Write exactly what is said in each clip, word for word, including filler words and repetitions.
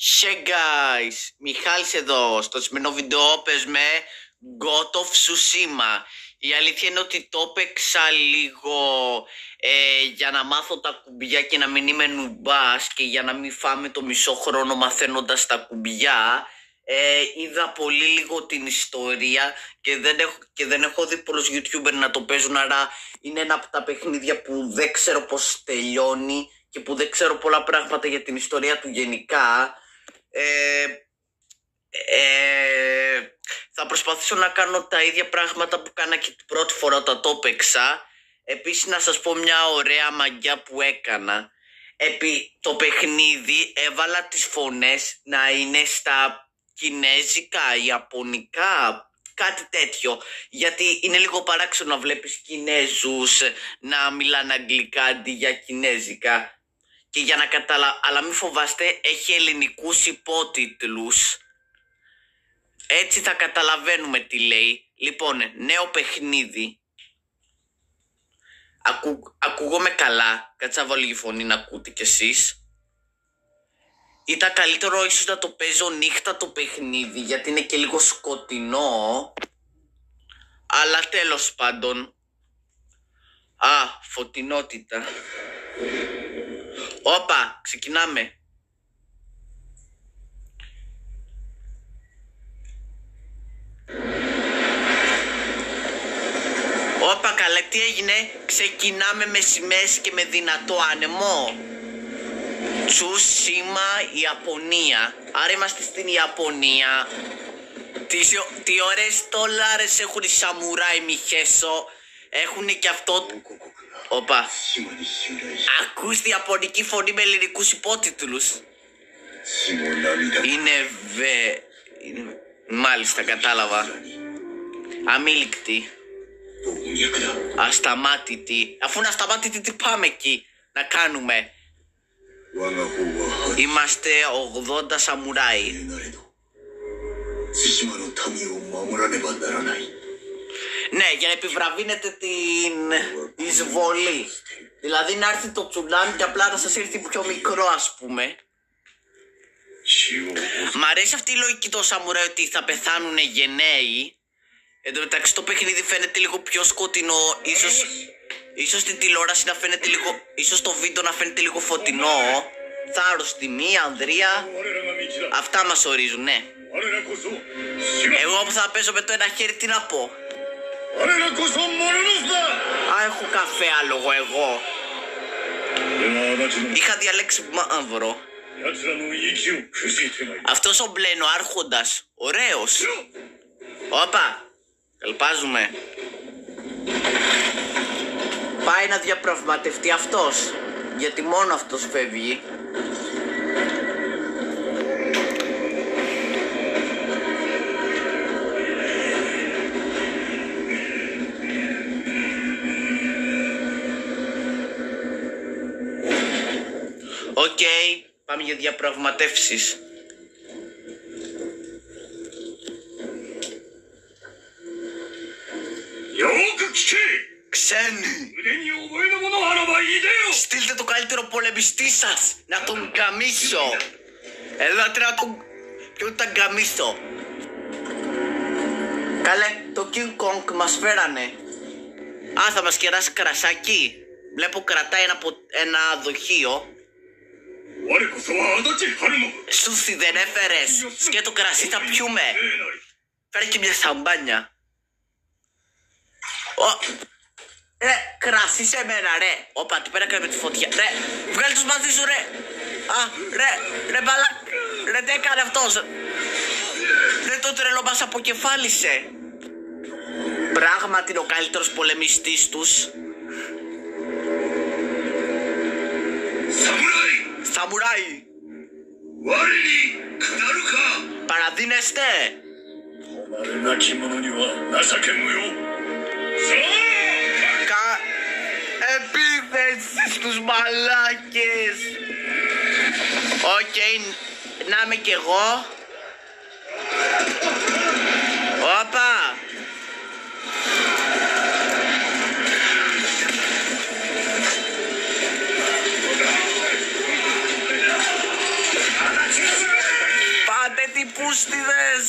Hey guys, Μιχάλης εδώ. Στο σημερινό βίντεο παίζουμε God of Tsushima. Η αλήθεια είναι ότι το έπαιξα λίγο ε, για να μάθω τα κουμπιά και να μην είμαι νουμπάς και για να μην φάμε το μισό χρόνο μαθαίνοντας τα κουμπιά. Ε, είδα πολύ λίγο την ιστορία και δεν, έχω, και δεν έχω δει πολλούς YouTuber να το παίζουν, άρα είναι ένα από τα παιχνίδια που δεν ξέρω πώς τελειώνει και που δεν ξέρω πολλά πράγματα για την ιστορία του γενικά. Ε, ε, θα προσπαθήσω να κάνω τα ίδια πράγματα που κάνα και την πρώτη φορά όταν το έπαιξα. Επίσης να σας πω μια ωραία μαγιά που έκανα. Επί το παιχνίδι έβαλα τις φωνές να είναι στα κινέζικα, ιαπωνικά, κάτι τέτοιο. Γιατί είναι λίγο παράξενο να βλέπεις Κινέζους να μιλάνε αγγλικά αντί για κινέζικα. Και για να καταλα... Αλλά μην φοβάστε, έχει ελληνικούς υπότιτλους. Έτσι θα καταλαβαίνουμε τι λέει. Λοιπόν, νέο παιχνίδι. Ακού... Ακούγομαι καλά. Κάτσε να βάλω λίγη φωνή να ακούτε κι εσείς. Ήταν καλύτερο ίσως να το παίζω νύχτα το παιχνίδι, γιατί είναι και λίγο σκοτεινό. Αλλά τέλος πάντων. Α, φωτεινότητα. Όπα, ξεκινάμε. Όπα, καλέ, τι έγινε? Ξεκινάμε με σημαίες και με δυνατό άνεμο. Τσουσίμα, Ιαπωνία. Άρα είμαστε στην Ιαπωνία. Τι, τι ωραίες τόλαρες έχουν οι σαμουράι, Μιχέσο. Έχουνε και αυτό. Όπα. Ακούς τη ιαπωνική φωνή με ελληνικούς υπότιτλους. Είναι βε... Είναι... Μάλιστα, κατάλαβα. Αμήλικτη. Ασταμάτητη. Αφού είναι ασταμάτητη, τι πάμε εκεί να κάνουμε? Είμαστε ογδόντα σαμουράι. Ναι, για να επιβραβύνετε την εισβολή. Δηλαδή να έρθει το τσουνάμι και απλά να σας έρθει πιο μικρό, ας πούμε. Μ' αρέσει αυτή η λογική των σαμουράι ότι θα πεθάνουν γενναίοι. Εν τω μεταξύ το παιχνίδι φαίνεται λίγο πιο σκοτεινό. Ίσως, ίσως στην τηλεόραση να φαίνεται λίγο... Ίσως το βίντεο να φαίνεται λίγο φωτεινό. Θάρρος, τιμή, ανδρεία. Αυτά μας ορίζουν, ναι. Εγώ που θα παίζω με το ένα χέρι, τι να πω? Α, έχω καφέ άλογο εγώ. Είχα διαλέξει μαύρο. Αυτός ο μπλε είναι ο άρχοντας. Ωραίος. Όπα, καλπάζουμε. Πάει να διαπραγματευτεί αυτός, γιατί μόνο αυτός φεύγει. Οκ, okay, πάμε για διαπραγματεύσεις. Ξένοι! Στείλτε το καλύτερο πολεμιστή σας να τον γκαμίσω. Ελάτε να τον... Ποιον τα γκαμίσω? Καλέ, το King Kong μας φέρανε. Α, θα μας κεράσει κρασάκι. Βλέπω κρατάει ένα, πο... ένα δοχείο. Σούθι, δεν έφερες? Σκέτο κρασί θα πιούμε. Φέρε και μια σαμπάνια. Ω, ρε, κρασί σε μένα, ρε. Όπα, τι πέρα με τη φωτιά. Ρε, βγάλει τους μαζί σου, ρε. Α, ρε, ρε μπαλάκ. Ρε, τι έκανε αυτός? Ρε, το τρελό μας αποκεφάλισε. Πράγματι είναι ο καλύτερος πολεμιστής τους. Σαμουράι! Σαμουράι! Παραδίνεστε! Κα... Επίθεση στους μαλάκες! Οκ, okay, να είμαι κι εγώ. Όπα! φούστιδες.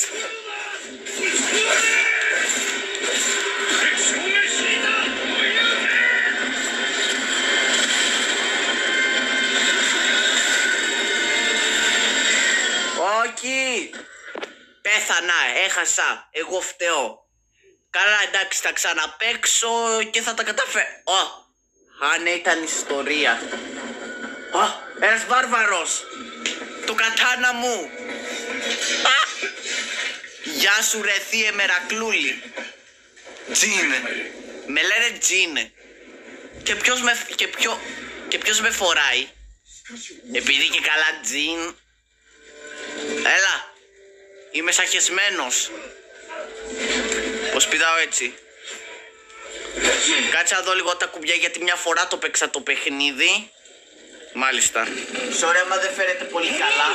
Όχι. Πέθανα, έχασα, εγώ φταίω. Καλά, εντάξει, θα ξαναπαίξω και θα τα καταφέρω. Ω, αν ήταν ιστορία. Ω, ένας βάρβαρος. Το κατάνα μου. Α! Γεια σου ρε θύε Μερακλούλη. Τζίνε. Με λένε Τζίνε. Και ποιος με, και ποιο, και ποιος με φοράει. Επειδή και καλά τζιν. Έλα. Είμαι σαχεσμένος. Πως πηδάω έτσι. Κάτσε να δω λίγο τα κουμπιά γιατί μια φορά το παίξα το παιχνίδι. Μάλιστα. Sorry άμα δεν φέρετε πολύ καλά.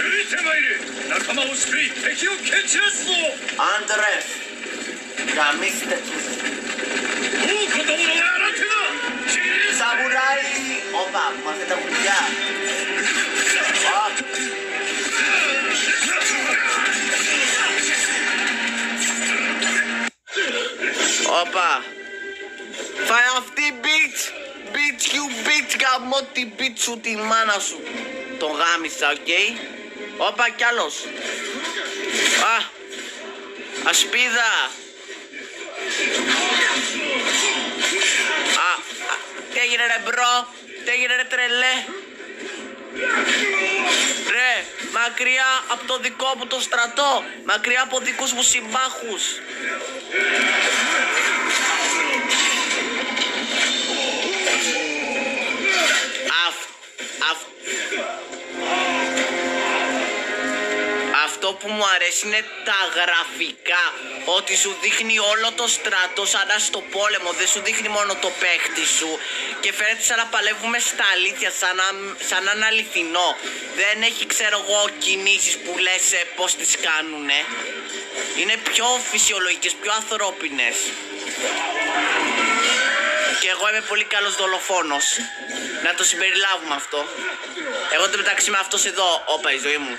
Άντρες, γαμίστε τους. Σαμουράι. Όπα, μάθε τα κουμπιά. Όπα. Φάει αυτή bitch. Bitch you bitch, γαμώ την bitch σου τη μάνα σου. Τον γάμισα, οκ. Okay? Όπα κι άλλος. Α, ασπίδα. Α, α, τι έγινε ρε μπρο, τι έγινε ρε τρελέ. Ρε, μακριά από το δικό μου το στρατό, μακριά από δικούς μου συμπάχους. Αυ... Αυτό που μου αρέσει είναι τα γραφικά. Ότι σου δείχνει όλο το στρατό σαν να στο πόλεμο. Δεν σου δείχνει μόνο το παίχτη σου. Και φαίνεται σαν να παλεύουμε στα αλήθεια, σαν να, σαν να είναι αληθινό. Δεν έχει ξέρω εγώ κινήσεις που λες ε, πως τις κάνουνε. Είναι πιο φυσιολογικές, πιο ανθρώπινες. Και εγώ είμαι πολύ καλός δολοφόνος. Να το συμπεριλάβουμε αυτό. Εγώ το μεταξύ με αυτός εδώ. Όπα η ζωή μου.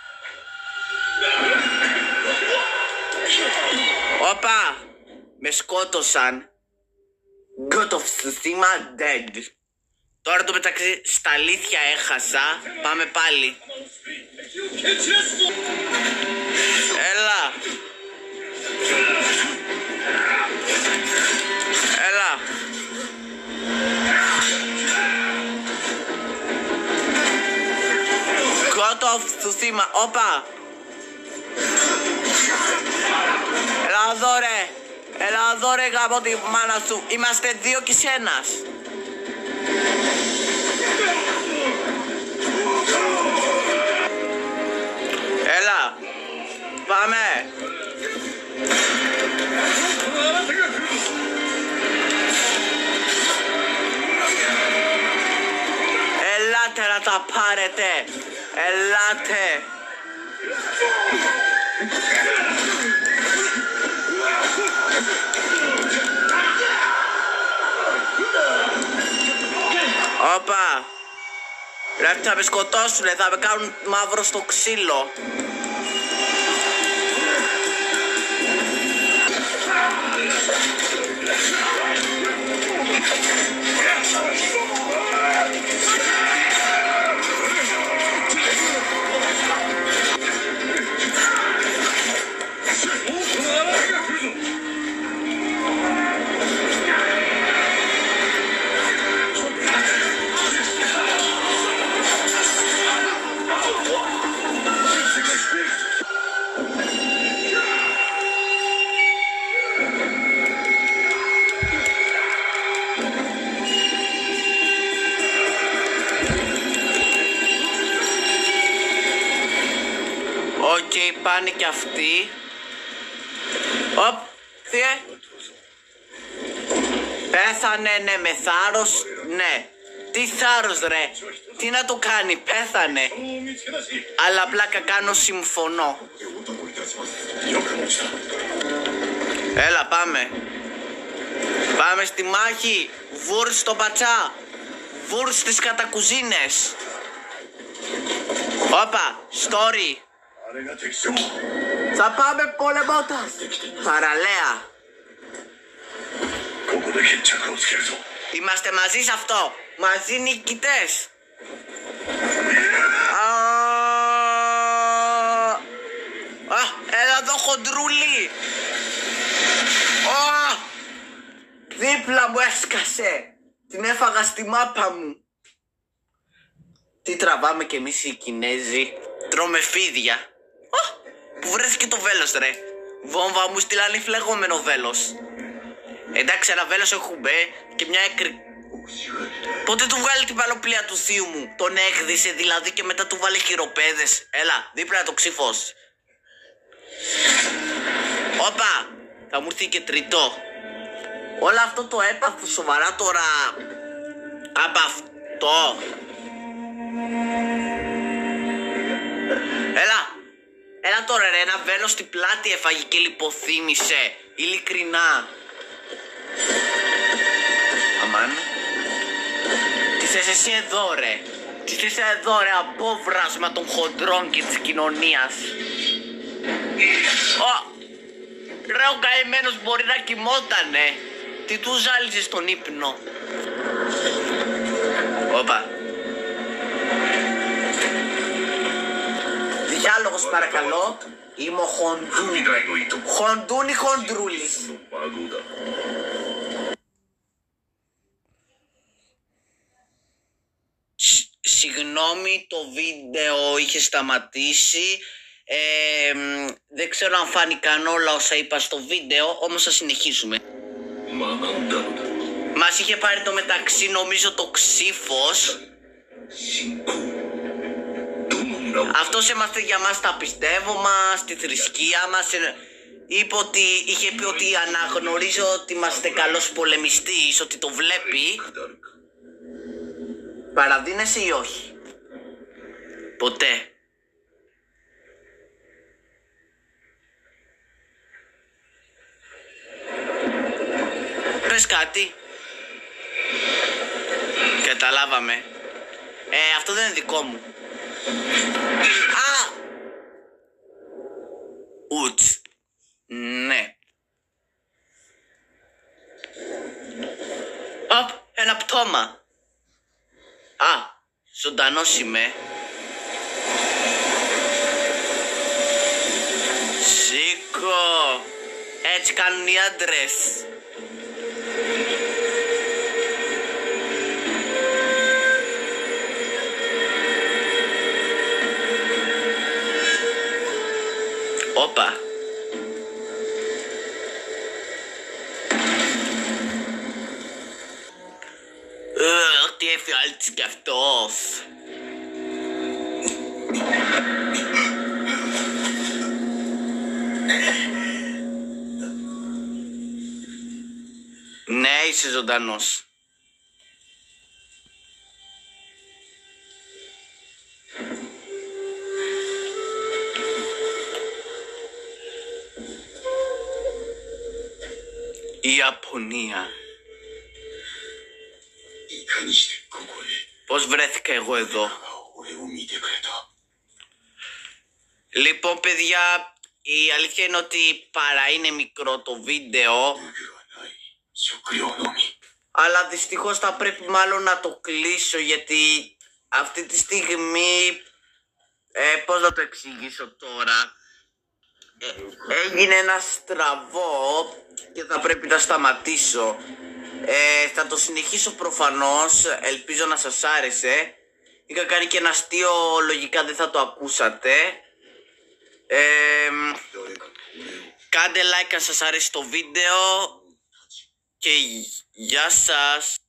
Όπα. Με σκότωσαν. God of Tsushima dead. Τώρα το μεταξύ στα αλήθεια έχασα. Πάμε πάλι. Έλα. Έλα. God of Tsushima. Όπα. Έλα εδώ ρε. Έλα εδώ ρε γαμώ τη μάνα σου. Είμαστε δύο κι ένας. Έλα. Πάμε. Ελάτε να τα πάρετε. Ελάτε. Όπα. Ρε θα με σκοτώσουνε, θα με κάνουν μαύρο στο ξύλο. Οκ, okay, πάνε κι αυτοί. Οπ, θύε. Πέθανε, ναι, με θάρρος, ναι. Τι θάρρος ρε, τι να το κάνει, πέθανε. Αλλά πλάκα κάνω, συμφωνώ. Έλα, πάμε. Πάμε στη μάχη. Βούρ στο πατσά. Βούρ στις κατακουζίνες. Όπα, story. Θα πάμε πολεμώντας. Παραλέα. Είμαστε μαζί σε αυτό. Μαζί νικητές. Α, α, έλα εδώ χοντρούλι. Α, δίπλα μου έσκασε. Την έφαγα στη μάπα μου. Τι τραβάμε κι εμείς οι Κινέζοι. Τρώμε φίδια. Α, που βρέθηκε το βέλος ρε. Βόμβα μου στείλανε φλεγόμενο βέλος. Εντάξει, ένα βέλος έχουμε και μια έκρη. Πότε του βγάλει την παλοπλία του θείου μου. Τον έκδισε δηλαδή και μετά του βάλε χειροπέδες. Έλα, δίπλα να το ξυφώσει. Όπα, θα μου έρθει και τριτό. Όλο αυτό το έπαθο σοβαρά τώρα. Από αυτό. Έλα, έλα τώρα ρε, ένα βέλος στην πλάτη έφαγε και λιποθύμησε. Ειλικρινά. Αμάν. Τι θες εσύ εδώ ρε. Τι θες εδώ ρε, απόβρασμα των χοντρών και της κοινωνίας. Ω, ρε ο καημένος μπορεί να κοιμότανε. Τι του ζάλιζε στον ύπνο. Όπα. Διάλογος παρακαλώ. Είμαι ο Χοντούνι. Χοντούνι Χοντρούλης. Συγγνώμη, το βίντεο είχε σταματήσει. Ε, δεν ξέρω αν φάνηκαν όλα όσα είπα στο βίντεο, όμως θα συνεχίσουμε. Μας είχε πάρει το μεταξύ νομίζω το ξύφος. Αυτός είμαστε για μας τα πιστεύω μας, τη θρησκεία μας. Είπε ότι, είχε πει ότι αναγνωρίζω ότι είμαστε καλός πολεμιστής, ότι το βλέπει. Παραδίνεσαι ή όχι? Ποτέ. Πες κάτι. Καταλάβαμε. Ε, αυτό δεν είναι δικό μου. Α! Ουτς. Ναι. Απ, ένα πτώμα. Α, ζωντανός είμαι. Σήκω. Έτσι κάνουν οι άντρες. Όπα. Ugh, τι εφιάλτης κι αυτός. Ναι, είσαι ζωντανός. Η Ιαπωνία. Πώς βρέθηκα εγώ εδώ? Λοιπόν παιδιά, η αλήθεια είναι ότι παρά είναι μικρό το βίντεο, αλλά δυστυχώς θα πρέπει μάλλον να το κλείσω, γιατί αυτή τη στιγμή, ε, πώς να το εξηγήσω τώρα, ε, έγινε ένα στραβό και θα πρέπει να σταματήσω. Ε, θα το συνεχίσω προφανώς, ελπίζω να σας άρεσε. Είχα κάνει και ένα αστείο, λογικά δεν θα το ακούσατε. ε, Κάντε like αν σας άρεσε το βίντεο και γεια σας.